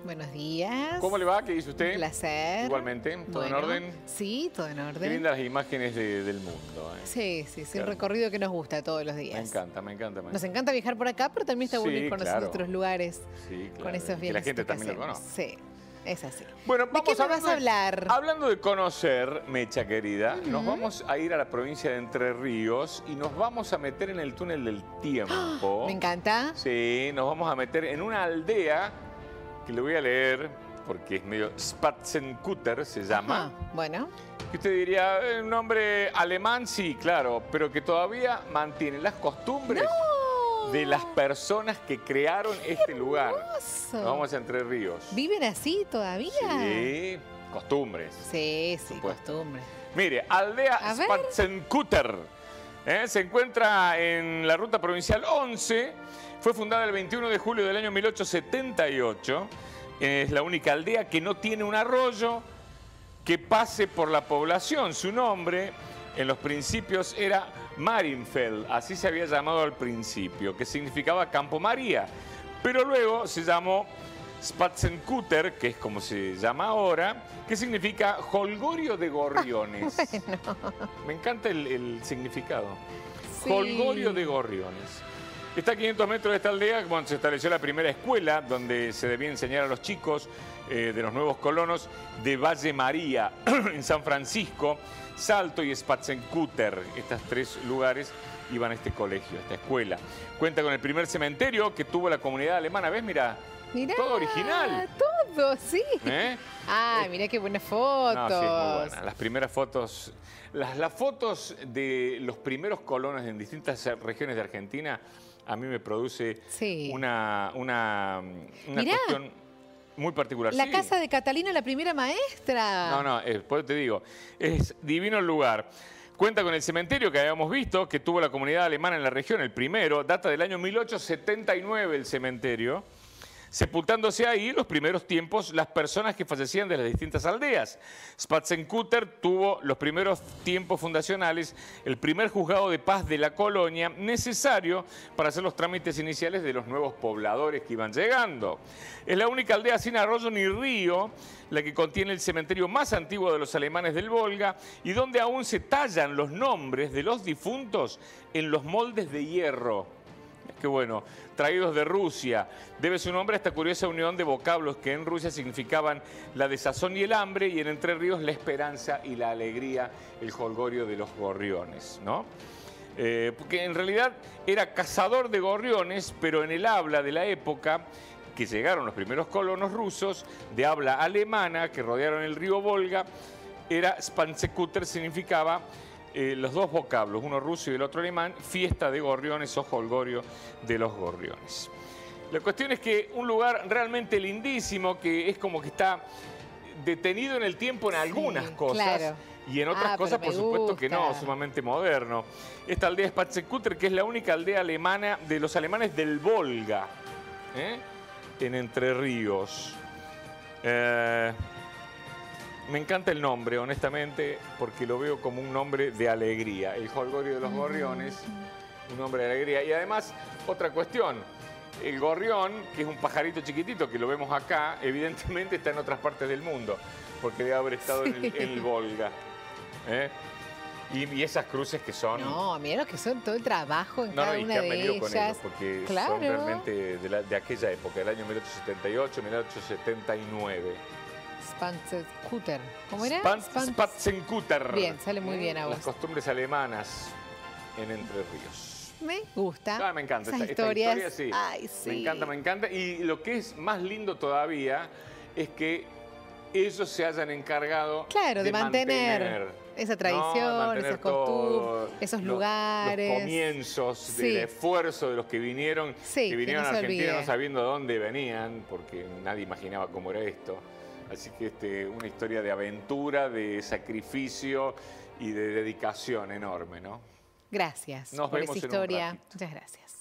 Buenos días. ¿Cómo le va? ¿Qué dice usted? Un placer. Igualmente. ¿Todo en orden? Sí, todo en orden. Qué lindas las imágenes del mundo. Sí, sí, sí. Claro. El recorrido que nos gusta todos los días. Me encanta, me encanta. Nos encanta viajar por acá, pero también está bueno ir conociendo otros lugares. Sí, claro. Con esos viajes que la gente también lo conoce. Sí, es así. Bueno, ¿De qué me vas a hablar? Hablando de conocer, Mecha querida, nos vamos a ir a la provincia de Entre Ríos y nos vamos a meter en el túnel del tiempo. Me encanta. Sí, nos vamos a meter en una aldea que le voy a leer porque es medio Spatzenkutter se llama. Ajá, bueno. Que usted diría, un nombre alemán, sí, claro, pero que todavía mantiene las costumbres de las personas que crearon este lugar. Nos vamos a Entre Ríos. ¿Viven así todavía? Sí, costumbres. Sí, sí, costumbres. Mire, aldea Spatzenkutter. Se encuentra en la ruta provincial 11. Fue fundada el 21 de julio del año 1878. Es la única aldea que no tiene un arroyo que pase por la población. Su nombre en los principios era Marienfeld, así se había llamado al principio, que significaba Campo María. Pero luego se llamó Spatzenkutter, que es como se llama ahora, que significa Holgorio de Gorriones. Bueno. Me encanta el significado. Sí. Holgorio de Gorriones. Está a 500 metros de esta aldea, cuando se estableció la primera escuela donde se debía enseñar a los chicos de los nuevos colonos de Valle María, en San Francisco, Salto y Spatzenkutter. Estos tres lugares iban a este colegio, a esta escuela. Cuenta con el primer cementerio que tuvo la comunidad alemana. ¿Ves? Mirá, todo original. Todo, sí. Ah, mirá qué buenas fotos. No, sí, muy buena. Las primeras fotos, las fotos de los primeros colonos en distintas regiones de Argentina, a mí me produce una cuestión muy particular. La casa de Catalina, la primera maestra. No, pues te digo, es divino el lugar. Cuenta con el cementerio que habíamos visto, que tuvo la comunidad alemana en la región, el primero, data del año 1879 el cementerio, sepultándose ahí en los primeros tiempos las personas que fallecían de las distintas aldeas. Spatzenkutter tuvo los primeros tiempos fundacionales, el primer juzgado de paz de la colonia, necesario para hacer los trámites iniciales de los nuevos pobladores que iban llegando. Es la única aldea sin arroyo ni río, la que contiene el cementerio más antiguo de los alemanes del Volga y donde aún se tallan los nombres de los difuntos en los moldes de hierro. Qué bueno, traídos de Rusia. Debe su nombre a esta curiosa unión de vocablos que en Rusia significaban la desazón y el hambre, y en Entre Ríos la esperanza y la alegría, el holgorio de los gorriones, ¿no? Porque en realidad era cazador de gorriones, pero en el habla de la época que llegaron los primeros colonos rusos, de habla alemana, que rodearon el río Volga, era Spatzenkutter, significaba los dos vocablos, uno ruso y el otro alemán, fiesta de gorriones o holgorio de los gorriones. La cuestión es que un lugar realmente lindísimo, que es como que está detenido en el tiempo en algunas cosas, y en otras cosas, por supuesto que no, sumamente moderno. Esta aldea es Spatzenkutter, que es la única aldea alemana de los alemanes del Volga, en Entre Ríos. Me encanta el nombre, honestamente, porque lo veo como un nombre de alegría. El holgorio de los gorriones, un nombre de alegría. Y además, otra cuestión, el gorrión, que es un pajarito chiquitito que lo vemos acá, evidentemente está en otras partes del mundo, porque debe haber estado en el Volga. Y esas cruces que son... No, mira lo que son, todo el trabajo en cada una de ellas. No, y que han venido con ellos, porque son realmente de aquella época, del año 1878, 1879. Spatzenkutter. ¿Cómo era? Spatzenkutter. Bien, sale muy bien a vos. Las costumbres alemanas en Entre Ríos. Me gusta. Me encanta esa historia, sí. Ay, sí. Me encanta, me encanta. Y lo que es más lindo todavía es que ellos se hayan encargado de mantener esa tradición, esas costumbres, esos lugares. Los comienzos del esfuerzo de los que vinieron a Argentina no sabiendo de dónde venían, porque nadie imaginaba cómo era esto. Así que una historia de aventura, de sacrificio y de dedicación enorme, ¿no? Gracias Nos por vemos esa en un historia. ratito. Muchas gracias.